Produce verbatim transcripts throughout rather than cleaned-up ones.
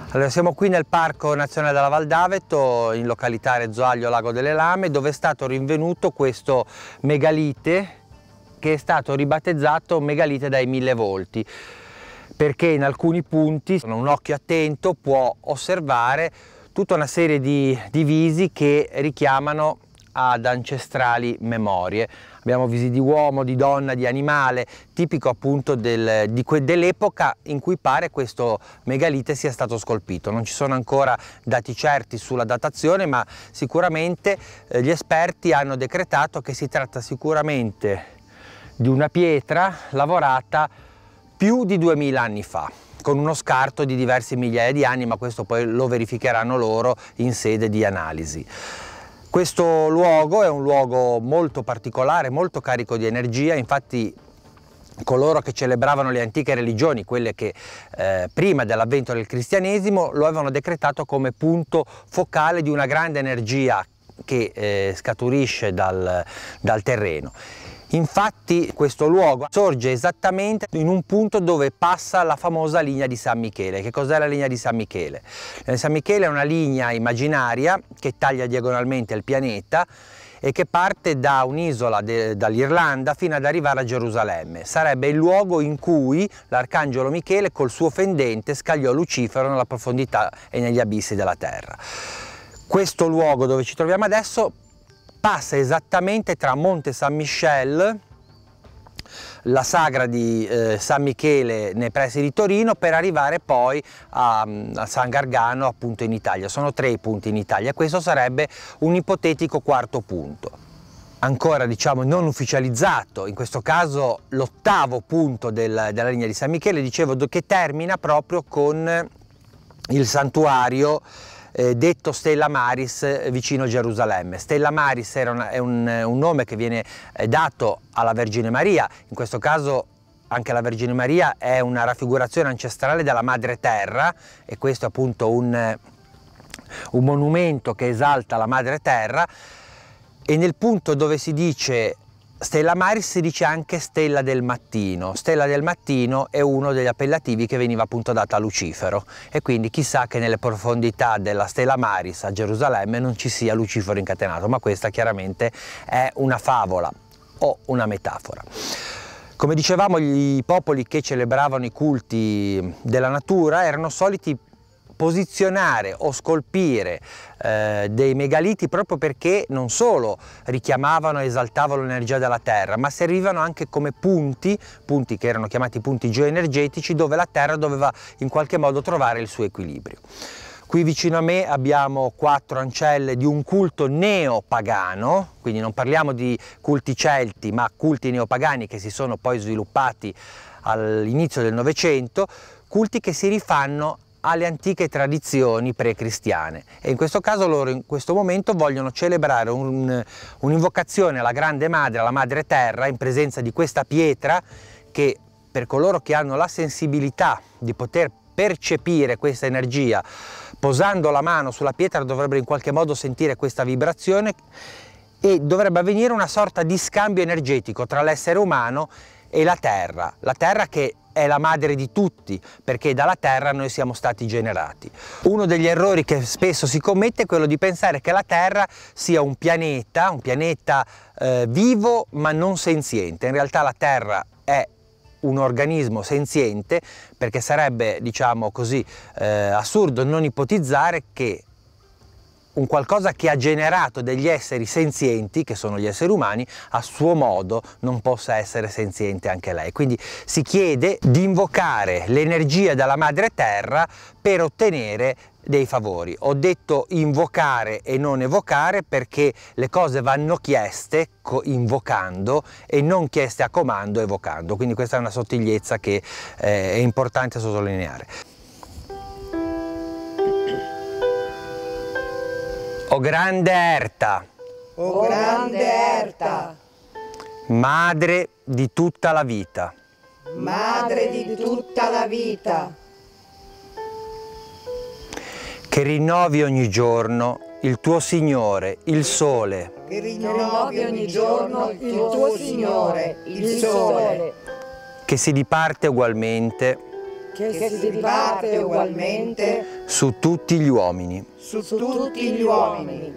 Allora, siamo qui nel Parco Nazionale della Val d'Aveto, in località Rezzoaglio Lago delle Lame, dove è stato rinvenuto questo megalite che è stato ribattezzato megalite dai mille volti, perché in alcuni punti un occhio attento può osservare tutta una serie di divisi che richiamano ad ancestrali memorie. Abbiamo visi di uomo, di donna, di animale, tipico appunto del, di dell'epoca in cui pare questo megalite sia stato scolpito. Non ci sono ancora dati certi sulla datazione, ma sicuramente eh, gli esperti hanno decretato che si tratta sicuramente di una pietra lavorata più di duemila anni fa, con uno scarto di diverse migliaia di anni, ma questo poi lo verificheranno loro in sede di analisi. Questo luogo è un luogo molto particolare, molto carico di energia, infatti coloro che celebravano le antiche religioni, quelle che eh, prima dell'avvento del cristianesimo, lo avevano decretato come punto focale di una grande energia che eh, scaturisce dal, dal terreno. Infatti questo luogo sorge esattamente in un punto dove passa la famosa linea di San Michele. Che cos'è la linea di San Michele? La linea di San Michele è una linea immaginaria che taglia diagonalmente il pianeta e che parte da un'isola dall'Irlanda fino ad arrivare a Gerusalemme. Sarebbe il luogo in cui l'arcangelo Michele col suo fendente scagliò Lucifero nella profondità e negli abissi della terra. Questo luogo dove ci troviamo adesso passa esattamente tra Monte San Michel, la sagra di eh, San Michele nei pressi di Torino, per arrivare poi a, a San Gargano, appunto in Italia. Sono tre i punti in Italia, questo sarebbe un ipotetico quarto punto. Ancora diciamo non ufficializzato, in questo caso l'ottavo punto del, della linea di San Michele, dicevo, che termina proprio con il santuario Eh, detto Stella Maris vicino Gerusalemme. Stella Maris era una, è un, un nome che viene eh, dato alla Vergine Maria, in questo caso anche la Vergine Maria è una raffigurazione ancestrale della Madre Terra, e questo è appunto un, un monumento che esalta la Madre Terra. E nel punto dove si dice Stella Maris si dice anche Stella del Mattino. Stella del Mattino è uno degli appellativi che veniva appunto dato a Lucifero, e quindi chissà che nelle profondità della Stella Maris a Gerusalemme non ci sia Lucifero incatenato, ma questa chiaramente è una favola o una metafora. Come dicevamo, i popoli che celebravano i culti della natura erano soliti posizionare o scolpire eh, dei megaliti proprio perché non solo richiamavano e esaltavano l'energia della terra, ma servivano anche come punti, punti che erano chiamati punti geoenergetici, dove la terra doveva in qualche modo trovare il suo equilibrio. Qui vicino a me abbiamo quattro ancelle di un culto neopagano, quindi non parliamo di culti celti, ma culti neopagani che si sono poi sviluppati all'inizio del Novecento, culti che si rifanno alle antiche tradizioni pre-cristiane, e in questo caso loro in questo momento vogliono celebrare un'invocazione un alla Grande Madre, alla Madre Terra, in presenza di questa pietra che, per coloro che hanno la sensibilità di poter percepire questa energia, posando la mano sulla pietra dovrebbero in qualche modo sentire questa vibrazione, e dovrebbe avvenire una sorta di scambio energetico tra l'essere umano e la terra, la terra che è la madre di tutti, perché dalla terra noi siamo stati generati. Uno degli errori che spesso si commette è quello di pensare che la terra sia un pianeta, un pianeta eh, vivo ma non senziente. In realtà la terra è un organismo senziente, perché sarebbe, diciamo così, eh, assurdo non ipotizzare che un qualcosa che ha generato degli esseri senzienti, che sono gli esseri umani, a suo modo non possa essere senziente anche lei. Quindi si chiede di invocare l'energia della Madre Terra per ottenere dei favori. Ho detto invocare e non evocare perché le cose vanno chieste invocando e non chieste a comando evocando, quindi questa è una sottigliezza che eh, è importante sottolineare. O grande Erta, o grande Erta, madre di tutta la vita, madre di tutta la vita, che rinnovi ogni giorno il tuo Signore, il Sole, che rinnovi ogni giorno il tuo Signore, il Sole, che si diparte ugualmente che si riparte ugualmente su tutti gli uomini. su tutti gli uomini.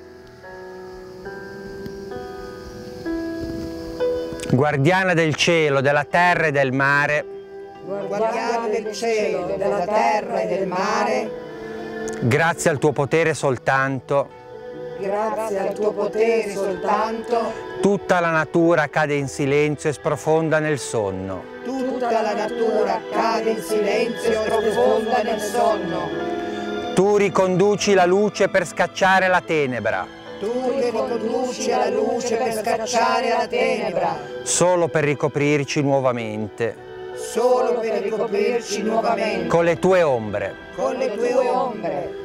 Guardiana del cielo, della terra e del mare, Guardiana del cielo, della terra e del mare, grazie al tuo potere soltanto, grazie al tuo potere soltanto, tutta la natura cade in silenzio e sprofonda nel sonno. tutta la natura cade in silenzio e profonda nel sonno. Tu riconduci la luce per scacciare la tenebra, Tu riconduci alla luce per scacciare la tenebra, solo per ricoprirci nuovamente solo per ricoprirci nuovamente con le tue ombre. con le tue ombre.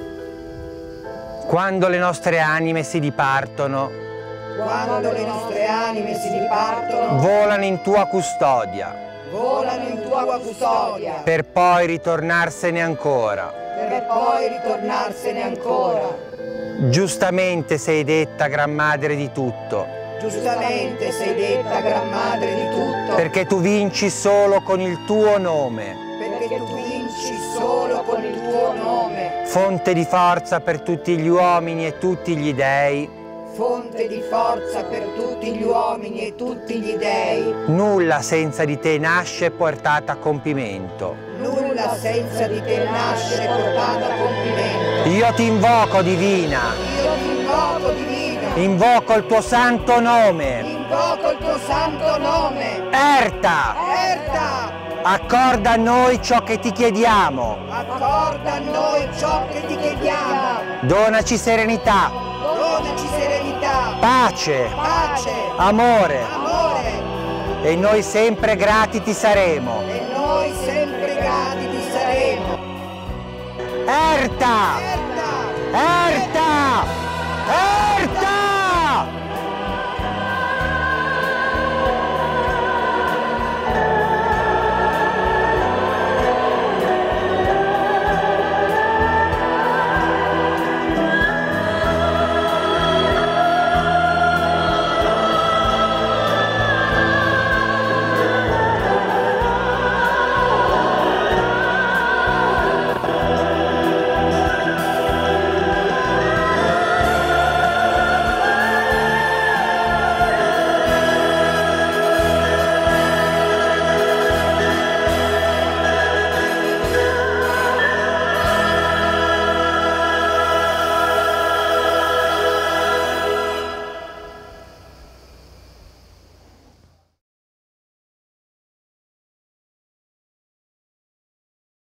Quando le nostre anime si dipartono, Quando le nostre anime si dipartono, volano in tua custodia, volano in tua custodia, per poi ritornarsene ancora. per poi ritornarsene ancora. Giustamente sei detta Gran Madre di tutto, Giustamente sei detta Gran Madre di tutto, perché tu vinci solo con il tuo nome, perché tu vinci solo con il tuo nome, fonte di forza per tutti gli uomini e tutti gli dei. fonte di forza per tutti gli uomini e tutti gli dei. Nulla senza di te nasce e portata a compimento. Nulla senza di te nasce e portata a compimento. Io ti invoco, Divina, Io ti invoco, Divina, invoco il tuo santo nome. invoco il tuo santo nome. Erta, Erta, accorda a noi ciò che ti chiediamo. accorda a noi ciò che ti chiediamo. Donaci serenità, Donaci serenità, pace, pace, amore, amore, e noi sempre grati ti saremo. e noi sempre grati ti saremo. Erta! Erta, Erta! Erta!